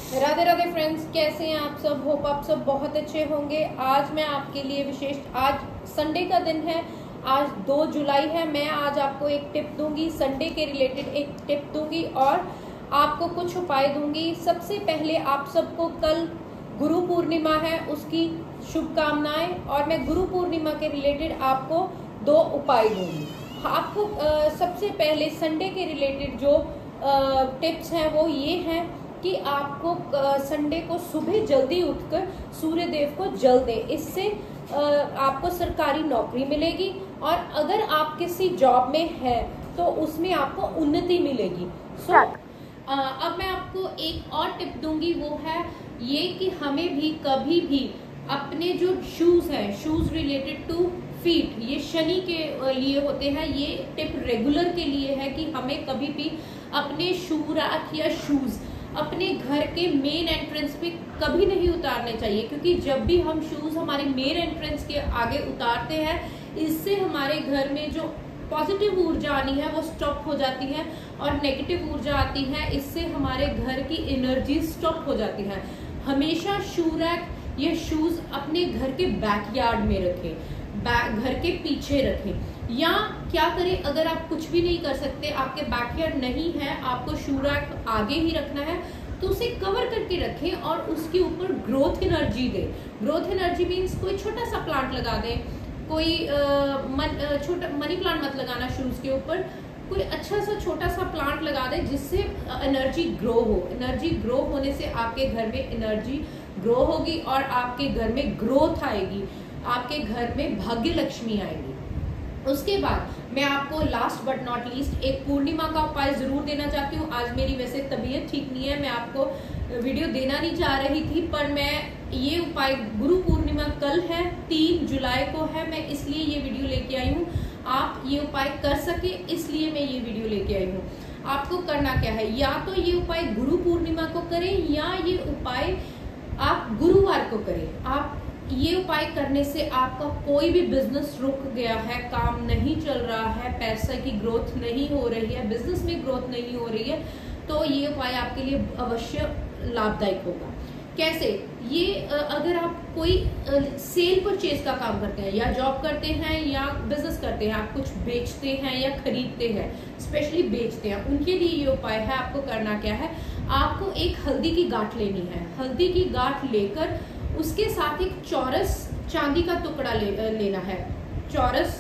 Radhe Radhe friends, कैसे हैं आप सब। होप आप सब बहुत अच्छे होंगे। आज मैं आपके लिए विशेष, आज संडे का दिन है, आज 2 जुलाई है। मैं आज आपको एक टिप दूंगी, संडे के रिलेटेड एक टिप दूंगी और आपको कुछ उपाय दूंगी। सबसे पहले आप सबको कल गुरु पूर्णिमा है, उसकी शुभकामनाएं, और मैं गुरु पूर्णिमा के रिलेटेड आपको 2 उपाय दूंगी। आपको सबसे पहले संडे के रिलेटेड जो टिप्स हैं वो ये हैं कि आपको संडे को सुबह जल्दी उठकर सूर्य देव को जल दें। इससे आपको सरकारी नौकरी मिलेगी और अगर आप किसी जॉब में हैं तो उसमें आपको उन्नति मिलेगी। अब मैं आपको एक और टिप दूंगी, वो है ये कि हमें भी कभी भी अपने जो शूज हैं, शूज रिलेटेड टू फीट, ये शनि के लिए होते हैं। ये टिप रेगुलर के लिए है कि हमें कभी भी अपने शू रैक या शूज अपने घर के मेन एंट्रेंस पे कभी नहीं उतारने चाहिए, क्योंकि जब भी हम शूज हमारे मेन एंट्रेंस के आगे उतारते हैं, इससे हमारे घर में जो पॉजिटिव ऊर्जा आनी है वो स्टॉप हो जाती है और नेगेटिव ऊर्जा आती है। इससे हमारे घर की एनर्जी स्टॉप हो जाती है। हमेशा शू रैक या शूज अपने घर के बैकयार्ड में रखें, घर के पीछे रखें। या क्या करें, अगर आप कुछ भी नहीं कर सकते, आपके बैकयार्ड नहीं है, आपको शू रैक आगे ही रखना है, तो उसे कवर करके रखें और उसके ऊपर ग्रोथ एनर्जी दें। ग्रोथ एनर्जी मीन्स कोई छोटा सा प्लांट लगा दें, कोई छोटा मनी प्लांट मत लगाना शूज के ऊपर, कोई अच्छा सा छोटा सा प्लांट लगा दें जिससे एनर्जी ग्रो हो। एनर्जी ग्रो होने से आपके घर में एनर्जी ग्रो होगी और आपके घर में ग्रोथ आएगी, आपके घर में भाग्य लक्ष्मी आएगी। उसके बाद मैं आपको लास्ट बट नॉट लीस्ट एक पूर्णिमा का उपाय जरूर देना चाहती हूँ। आज मेरी वैसे तबीयत ठीक नहीं है, मैं आपको वीडियो देना नहीं चाह रही थी, पर मैं ये उपाय, गुरु पूर्णिमा कल है, 3 जुलाई को है, मैं इसलिए ये वीडियो लेके आई हूँ। आप ये उपाय कर सके इसलिए मैं ये वीडियो लेके आई हूँ। आपको करना क्या है, या तो ये उपाय गुरु पूर्णिमा को करें या ये उपाय आप गुरुवार को करें। आप ये उपाय करने से आपका कोई भी बिजनेस रुक गया है, काम नहीं चल रहा है, पैसे की ग्रोथ नहीं हो रही है, बिजनेस में ग्रोथ नहीं हो रही है, तो ये उपाय आपके लिए अवश्य लाभदायक होगा। कैसे, ये अगर आप कोई सेल परचेज का काम करते हैं या जॉब करते हैं या बिजनेस करते हैं, आप कुछ बेचते हैं या खरीदते हैं, स्पेशली बेचते हैं, उनके लिए ये उपाय है। आपको करना क्या है, आपको एक हल्दी की गांठ लेनी है। हल्दी की गांठ लेकर उसके साथ एक चौरस चांदी का टुकड़ा लेना है। चौरस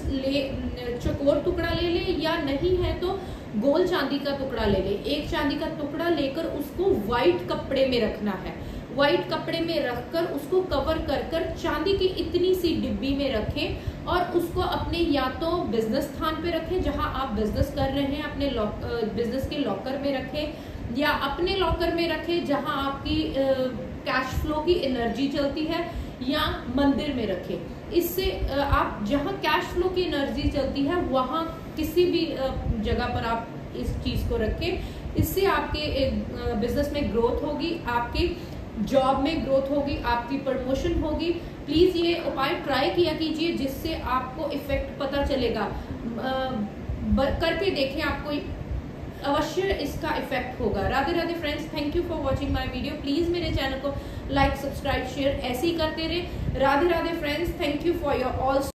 चौकोर टुकड़ा ले ले, या नहीं है तो गोल चांदी का टुकड़ा ले ले। एक चांदी का टुकड़ा लेकर उसको व्हाइट कपड़े में रखना है। व्हाइट कपड़े में रखकर उसको कवर कर चांदी की इतनी सी डिब्बी में रखें और उसको अपने या तो बिजनेस स्थान पे रखें जहां आप बिजनेस कर रहे हैं, अपने बिजनेस के लॉकर में रखें, या अपने लॉकर में रखें जहां आपकी कैश फ्लो की एनर्जी चलती है, या मंदिर में रखें। इससे आप जहां कैश फ्लो की एनर्जी चलती है वहां किसी भी जगह पर आप इस चीज को रखें। इससे आपके बिजनेस में ग्रोथ होगी, आपकी जॉब में ग्रोथ होगी, आपकी प्रमोशन होगी। प्लीज ये उपाय ट्राई किया कीजिए, जिससे आपको इफेक्ट पता चलेगा। करके देखें, आपको अवश्य इसका इफेक्ट होगा। Radhe Radhe friends, thank you for watching my video. Please मेरे चैनल को लाइक, सब्सक्राइब, शेयर ऐसे ही करते रहे। Radhe Radhe friends, thank you for your all